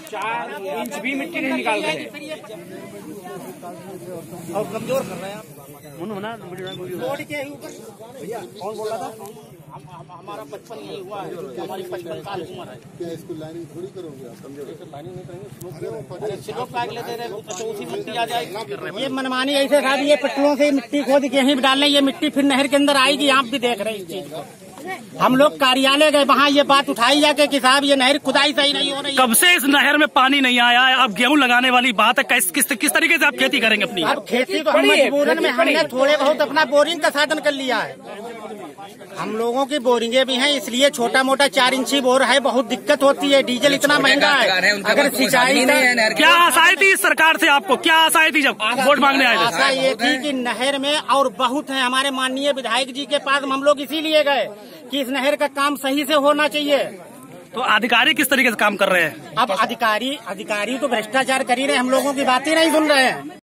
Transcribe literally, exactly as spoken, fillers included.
चार इंच भी मिट्टी नहीं निकाल रहे हैं और कमजोर कर रहे हैं आप। रोड के ऊपर भैया कौन बोल रहा था? हमारा बचपन यही हुआ है, हमारी पचपन साल उम्र है। क्या इसको लाइनिंग थोड़ी करोगे आप? कमजोर लाइनिंग नहीं करेंगे, स्लोप काट लेते रहे तो उसी मिट्टी आ जाएगी। ये मनमानी ऐसे साहब, ये पट्टुओं से मिट्टी खोद के यहीं डालने, ये मिट्टी फिर नहर के अंदर आएगी। आप भी देख रहे हैं इस चीज को। हम लोग कार्यालय गए, वहाँ ये बात उठाई जाके कि साहब ये नहर खुदाई सही नहीं हो रही। कब से इस नहर में पानी नहीं आया है? अब गेहूं लगाने वाली बात है, किस किस, किस तरीके से आप खेती करेंगे अपनी? अब खेती तो हम मजबूरन में हमने थोड़े बहुत अपना बोरिंग का साधन कर लिया है। हम लोगों की बोरिंगे भी हैं, इसलिए छोटा मोटा चार इंची बोर है। बहुत दिक्कत होती है, डीजल इतना महंगा है। अगर सिंचाई क्या आशाएं थी सरकार से आपको? क्या आशाएं थी जब वोट मांगने आए थे? आशा ये थी कि नहर में और बहुत है, हमारे माननीय विधायक जी के पास हम लोग इसीलिए गए कि इस नहर का काम सही से होना चाहिए। तो अधिकारी किस तरीके से काम कर रहे हैं? अब अधिकारी अधिकारी तो भ्रष्टाचार कर ही रहे, हम लोगों की बातें नहीं सुन रहे हैं।